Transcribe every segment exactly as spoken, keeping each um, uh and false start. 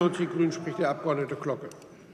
Die Grünen spricht der Abgeordnete Glocke.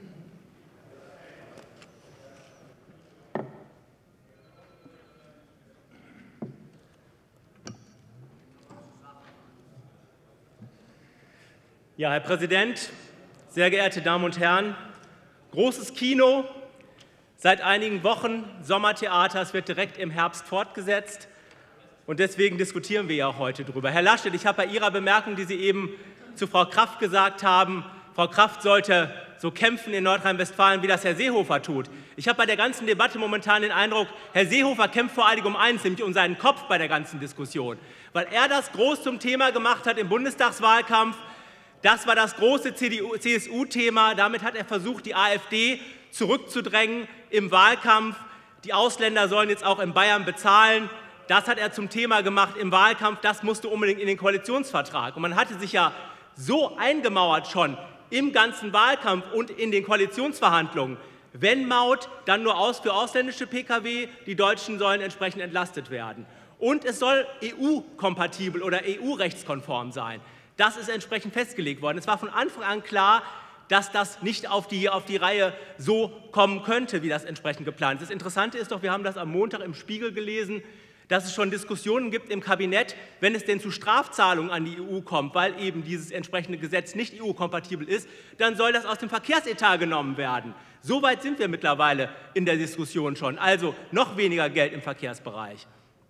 Ja, Herr Präsident, sehr geehrte Damen und Herren! Großes Kino. Seit einigen Wochen Sommertheater. Es wird direkt im Herbst fortgesetzt. Und deswegen diskutieren wir ja auch heute darüber. Herr Laschet, ich habe bei Ihrer Bemerkung, die Sie eben zu Frau Kraft gesagt haben, Frau Kraft sollte so kämpfen in Nordrhein-Westfalen, wie das Herr Seehofer tut. Ich habe bei der ganzen Debatte momentan den Eindruck, Herr Seehofer kämpft vor allem um eins, nämlich um seinen Kopf bei der ganzen Diskussion. Weil er das groß zum Thema gemacht hat im Bundestagswahlkampf. Das war das große C S U-Thema. Damit hat er versucht, die AfD zurückzudrängen im Wahlkampf. Die Ausländer sollen jetzt auch in Bayern bezahlen. Das hat er zum Thema gemacht im Wahlkampf. Das musste unbedingt in den Koalitionsvertrag. Und man hatte sich ja so eingemauert schon im ganzen Wahlkampf und in den Koalitionsverhandlungen. Wenn Maut, dann nur aus für ausländische Pkw. Die Deutschen sollen entsprechend entlastet werden. Und es soll E U-kompatibel oder E U-rechtskonform sein. Das ist entsprechend festgelegt worden. Es war von Anfang an klar, dass das nicht auf die, auf die Reihe so kommen könnte, wie das entsprechend geplant ist. Das Interessante ist doch, wir haben das am Montag im Spiegel gelesen, dass es schon Diskussionen gibt im Kabinett, wenn es denn zu Strafzahlungen an die E U kommt, weil eben dieses entsprechende Gesetz nicht E U-kompatibel ist, dann soll das aus dem Verkehrsetat genommen werden. So weit sind wir mittlerweile in der Diskussion schon, also noch weniger Geld im Verkehrsbereich.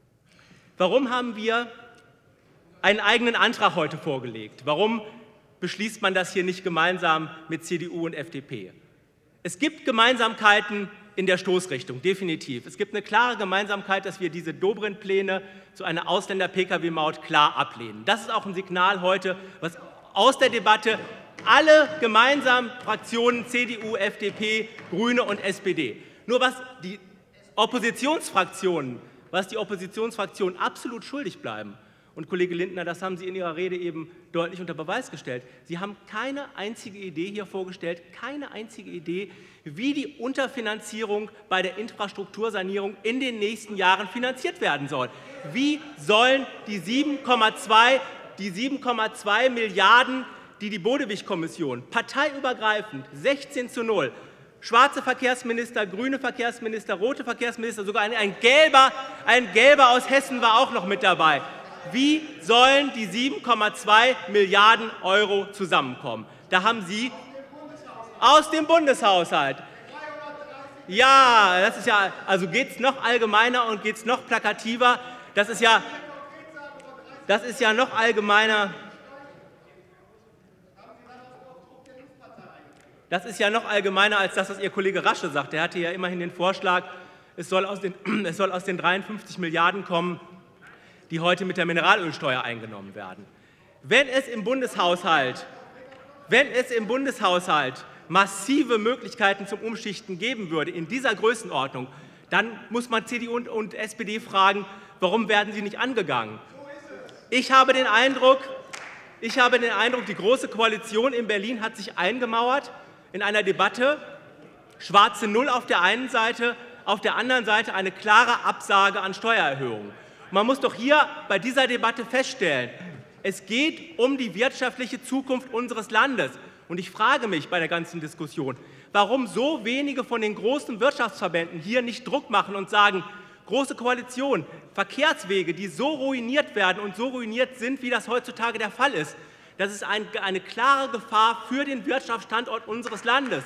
Warum haben wir einen eigenen Antrag heute vorgelegt? Warum beschließt man das hier nicht gemeinsam mit C D U und F D P? Es gibt Gemeinsamkeiten in der Stoßrichtung, definitiv. Es gibt eine klare Gemeinsamkeit, dass wir diese Dobrindt-Pläne zu einer Ausländer-Pkw Maut klar ablehnen. Das ist auch ein Signal heute, was aus der Debatte alle gemeinsam Fraktionen C D U, F D P, Grüne und S P D. Nur was die Oppositionsfraktionen, was die Oppositionsfraktionen absolut schuldig bleiben, und Kollege Lindner, das haben Sie in Ihrer Rede eben deutlich unter Beweis gestellt. Sie haben keine einzige Idee hier vorgestellt, keine einzige Idee, wie die Unterfinanzierung bei der Infrastruktursanierung in den nächsten Jahren finanziert werden soll. Wie sollen die sieben Komma zwei Milliarden, die die Bodewig-Kommission parteiübergreifend sechzehn zu null, schwarze Verkehrsminister, grüne Verkehrsminister, rote Verkehrsminister, sogar ein, ein, gelber, ein gelber aus Hessen war auch noch mit dabei. Wie sollen die sieben Komma zwei Milliarden Euro zusammenkommen? Da haben Sie aus dem Bundeshaushalt. Ja, das ist ja, also geht es noch allgemeiner und geht es noch plakativer. Das ist ja, das ist ja noch allgemeiner. Das ist ja noch allgemeiner als das, was Ihr Kollege Rasche sagt. Der hatte ja immerhin den Vorschlag, es soll aus den, es soll aus den dreiundfünfzig Milliarden kommen, die heute mit der Mineralölsteuer eingenommen werden. Wenn es im Bundeshaushalt, wenn es im Bundeshaushalt massive Möglichkeiten zum Umschichten geben würde in dieser Größenordnung, dann muss man C D U und S P D fragen, warum werden sie nicht angegangen? Ich habe den Eindruck, ich habe den Eindruck, die Große Koalition in Berlin hat sich eingemauert in einer Debatte, schwarze Null auf der einen Seite, auf der anderen Seite eine klare Absage an Steuererhöhungen. Man muss doch hier bei dieser Debatte feststellen, es geht um die wirtschaftliche Zukunft unseres Landes. Und ich frage mich bei der ganzen Diskussion, warum so wenige von den großen Wirtschaftsverbänden hier nicht Druck machen und sagen, Große Koalition, Verkehrswege, die so ruiniert werden und so ruiniert sind, wie das heutzutage der Fall ist. Das ist ein, eine klare Gefahr für den Wirtschaftsstandort unseres Landes.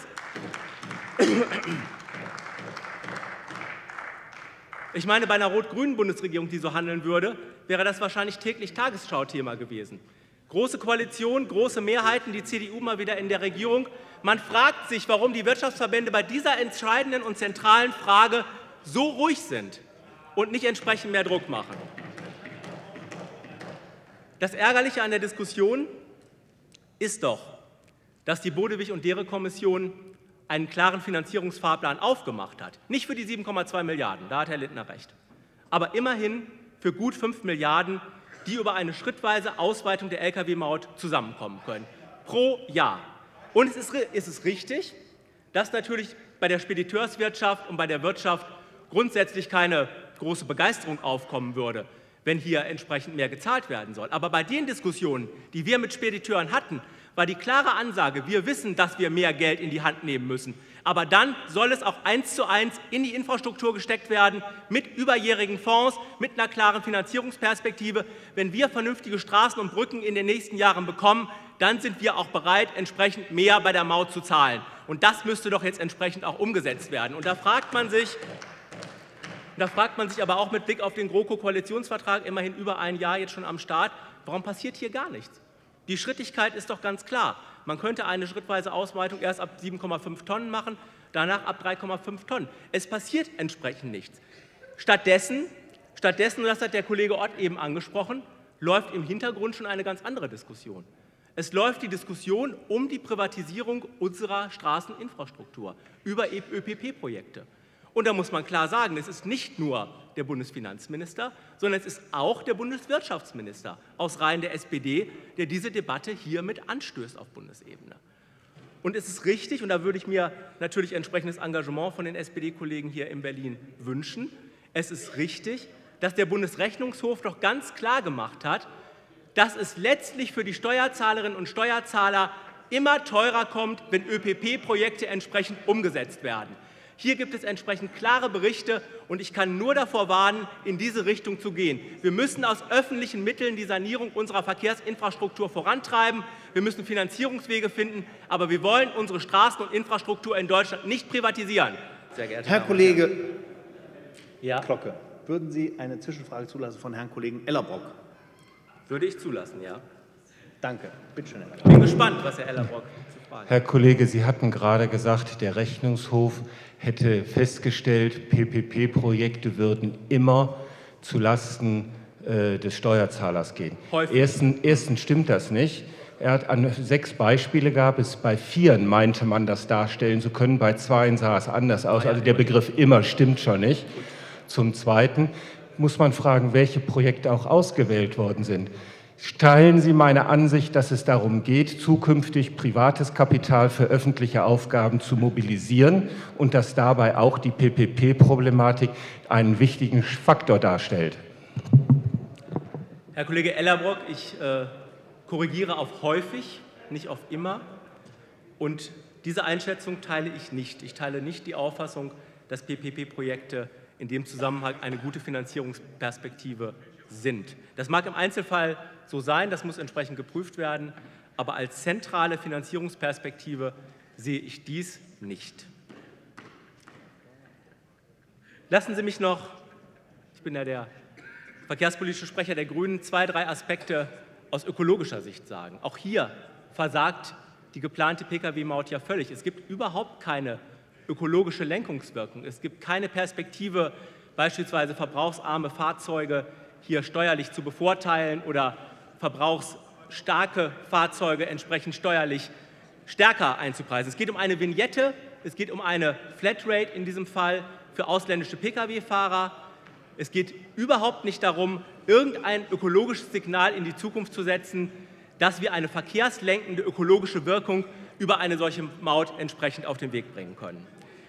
Ich meine, bei einer rot-grünen Bundesregierung, die so handeln würde, wäre das wahrscheinlich täglich Tagesschau-Thema gewesen. Große Koalition, große Mehrheiten, die C D U mal wieder in der Regierung. Man fragt sich, warum die Wirtschaftsverbände bei dieser entscheidenden und zentralen Frage so ruhig sind und nicht entsprechend mehr Druck machen. Das Ärgerliche an der Diskussion ist doch, dass die Bodewig- und Dehre-Kommission einen klaren Finanzierungsfahrplan aufgemacht hat. Nicht für die sieben Komma zwei Milliarden, da hat Herr Lindner recht, aber immerhin für gut fünf Milliarden, die über eine schrittweise Ausweitung der Lkw-Maut zusammenkommen können, pro Jahr. Und es ist, ist es richtig, dass natürlich bei der Spediteurswirtschaft und bei der Wirtschaft grundsätzlich keine große Begeisterung aufkommen würde, wenn hier entsprechend mehr gezahlt werden soll. Aber bei den Diskussionen, die wir mit Spediteuren hatten, war die klare Ansage, wir wissen, dass wir mehr Geld in die Hand nehmen müssen. Aber dann soll es auch eins zu eins in die Infrastruktur gesteckt werden, mit überjährigen Fonds, mit einer klaren Finanzierungsperspektive. Wenn wir vernünftige Straßen und Brücken in den nächsten Jahren bekommen, dann sind wir auch bereit, entsprechend mehr bei der Maut zu zahlen. Und das müsste doch jetzt entsprechend auch umgesetzt werden. Und da fragt man sich, da fragt man sich aber auch mit Blick auf den GroKo-Koalitionsvertrag, immerhin über ein Jahr jetzt schon am Start, warum passiert hier gar nichts? Die Schrittigkeit ist doch ganz klar. Man könnte eine schrittweise Ausweitung erst ab sieben Komma fünf Tonnen machen, danach ab drei Komma fünf Tonnen. Es passiert entsprechend nichts. Stattdessen, stattdessen, das hat der Kollege Ott eben angesprochen, läuft im Hintergrund schon eine ganz andere Diskussion. Es läuft die Diskussion um die Privatisierung unserer Straßeninfrastruktur über Ö P P-Projekte. Und da muss man klar sagen, es ist nicht nur der Bundesfinanzminister, sondern es ist auch der Bundeswirtschaftsminister aus Reihen der S P D, der diese Debatte hier mit anstößt auf Bundesebene. Und es ist richtig, und da würde ich mir natürlich entsprechendes Engagement von den S P D-Kollegen hier in Berlin wünschen, es ist richtig, dass der Bundesrechnungshof doch ganz klar gemacht hat, dass es letztlich für die Steuerzahlerinnen und Steuerzahler immer teurer kommt, wenn Ö P P-Projekte entsprechend umgesetzt werden. Hier gibt es entsprechend klare Berichte, und ich kann nur davor warnen, in diese Richtung zu gehen. Wir müssen aus öffentlichen Mitteln die Sanierung unserer Verkehrsinfrastruktur vorantreiben. Wir müssen Finanzierungswege finden, aber wir wollen unsere Straßen- und Infrastruktur in Deutschland nicht privatisieren. Sehr geehrte Herr Damen Kollege und Herren. Ja? Klocke, würden Sie eine Zwischenfrage zulassen von Herrn Kollegen Ellerbrock? Würde ich zulassen, ja. Danke. Bitte schön, Herr Ich bin gespannt, was Herr Ellerbrock zu fragen hat. Herr Kollege, Sie hatten gerade gesagt, der Rechnungshof hätte festgestellt, P P P-Projekte würden immer zulasten äh, des Steuerzahlers gehen. Erstens, erstens stimmt das nicht. Er hat an sechs Beispiele gab es, bei vieren meinte man, das darstellen zu können, bei zweien sah es anders aus. Also der Begriff immer stimmt schon nicht. Zum Zweiten muss man fragen, welche Projekte auch ausgewählt worden sind. Teilen Sie meine Ansicht, dass es darum geht, zukünftig privates Kapital für öffentliche Aufgaben zu mobilisieren und dass dabei auch die P P P-Problematik einen wichtigen Faktor darstellt? Herr Kollege Ellerbrock, ich äh, korrigiere auf häufig, nicht auf immer. Und diese Einschätzung teile ich nicht. Ich teile nicht die Auffassung, dass P P P-Projekte in dem Zusammenhang eine gute Finanzierungsperspektive sind. Das mag im Einzelfall so sein, das muss entsprechend geprüft werden, aber als zentrale Finanzierungsperspektive sehe ich dies nicht. Lassen Sie mich noch, ich bin ja der verkehrspolitische Sprecher der Grünen, zwei, drei Aspekte aus ökologischer Sicht sagen. Auch hier versagt die geplante Pkw-Maut ja völlig. Es gibt überhaupt keine ökologische Lenkungswirkung. Es gibt keine Perspektive, beispielsweise verbrauchsarme Fahrzeuge hier steuerlich zu bevorteilen oder verbrauchsstarke Fahrzeuge entsprechend steuerlich stärker einzupreisen. Es geht um eine Vignette, es geht um eine Flatrate in diesem Fall für ausländische Pkw-Fahrer. Es geht überhaupt nicht darum, irgendein ökologisches Signal in die Zukunft zu setzen, dass wir eine verkehrslenkende ökologische Wirkung über eine solche Maut entsprechend auf den Weg bringen können.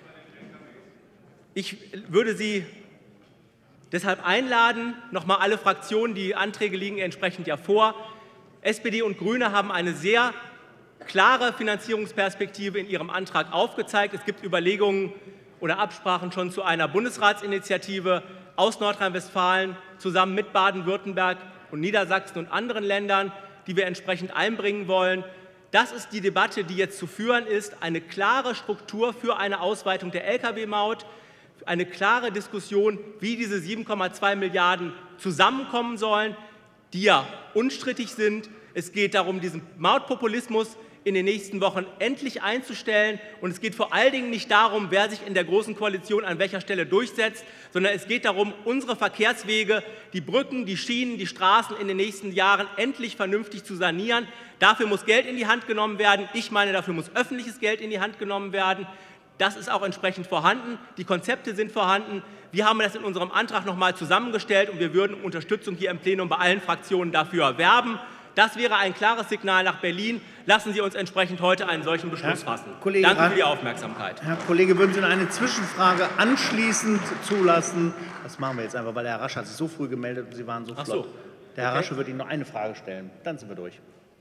Ich würde Sie deshalb einladen, nochmal alle Fraktionen, die Anträge liegen entsprechend ja vor. S P D und Grüne haben eine sehr klare Finanzierungsperspektive in ihrem Antrag aufgezeigt. Es gibt Überlegungen oder Absprachen schon zu einer Bundesratsinitiative aus Nordrhein-Westfalen zusammen mit Baden-Württemberg und Niedersachsen und anderen Ländern, die wir entsprechend einbringen wollen. Das ist die Debatte, die jetzt zu führen ist, eine klare Struktur für eine Ausweitung der Lkw-Maut, eine klare Diskussion, wie diese sieben Komma zwei Milliarden zusammenkommen sollen, die ja unstrittig sind. Es geht darum, diesen Mautpopulismus in den nächsten Wochen endlich einzustellen. Und es geht vor allen Dingen nicht darum, wer sich in der Großen Koalition an welcher Stelle durchsetzt, sondern es geht darum, unsere Verkehrswege, die Brücken, die Schienen, die Straßen in den nächsten Jahren endlich vernünftig zu sanieren. Dafür muss Geld in die Hand genommen werden. Ich meine, dafür muss öffentliches Geld in die Hand genommen werden. Das ist auch entsprechend vorhanden. Die Konzepte sind vorhanden. Wir haben das in unserem Antrag noch mal zusammengestellt, und wir würden um Unterstützung hier im Plenum bei allen Fraktionen dafür werben. Das wäre ein klares Signal nach Berlin. Lassen Sie uns entsprechend heute einen solchen Beschluss fassen. Kollege Danke Rath, für die Aufmerksamkeit. Herr Kollege, würden Sie noch eine Zwischenfrage anschließend zulassen? Das machen wir jetzt einfach, weil der Herr Rasch hat sich so früh gemeldet und Sie waren so flott. Ach so. Der Herr Okay. Rasche wird Ihnen noch eine Frage stellen. Dann sind wir durch.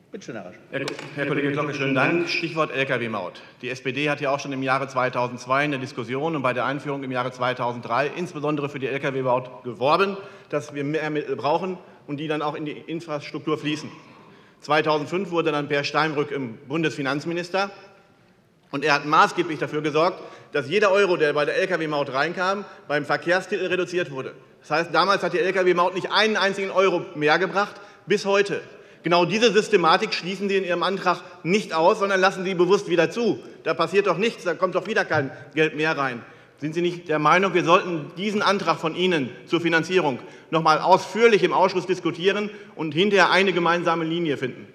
Bitte schön, Herr Rasch. Herr, Herr Kollege Glocke, schönen Dank. Stichwort L K W-Maut. Die S P D hat ja auch schon im Jahre zweitausendzwei in der Diskussion und bei der Einführung im Jahre zweitausenddrei insbesondere für die L K W-Maut geworben, dass wir mehr Mittel brauchen und die dann auch in die Infrastruktur fließen. zweitausendfünf wurde dann Per Steinbrück im Bundesfinanzminister und er hat maßgeblich dafür gesorgt, dass jeder Euro, der bei der L K W-Maut reinkam, beim Verkehrstitel reduziert wurde. Das heißt, damals hat die L K W-Maut nicht einen einzigen Euro mehr gebracht, bis heute. Genau diese Systematik schließen Sie in Ihrem Antrag nicht aus, sondern lassen Sie bewusst wieder zu. Da passiert doch nichts, da kommt doch wieder kein Geld mehr rein. Sind Sie nicht der Meinung, wir sollten diesen Antrag von Ihnen zur Finanzierung noch mal ausführlich im Ausschuss diskutieren und hinterher eine gemeinsame Linie finden?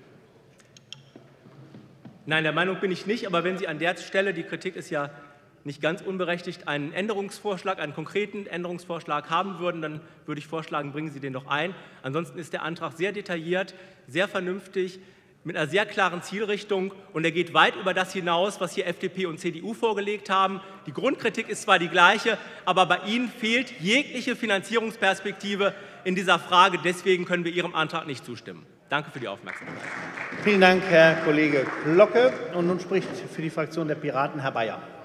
Nein, der Meinung bin ich nicht. Aber wenn Sie an der Stelle, die Kritik ist ja nicht ganz unberechtigt, einen Änderungsvorschlag, einen konkreten Änderungsvorschlag haben würden, dann würde ich vorschlagen, bringen Sie den doch ein. Ansonsten ist der Antrag sehr detailliert, sehr vernünftig, mit einer sehr klaren Zielrichtung, und er geht weit über das hinaus, was hier F D P und C D U vorgelegt haben. Die Grundkritik ist zwar die gleiche, aber bei Ihnen fehlt jegliche Finanzierungsperspektive in dieser Frage. Deswegen können wir Ihrem Antrag nicht zustimmen. Danke für die Aufmerksamkeit. Vielen Dank, Herr Kollege Glocke. Und nun spricht für die Fraktion der Piraten Herr Bayer.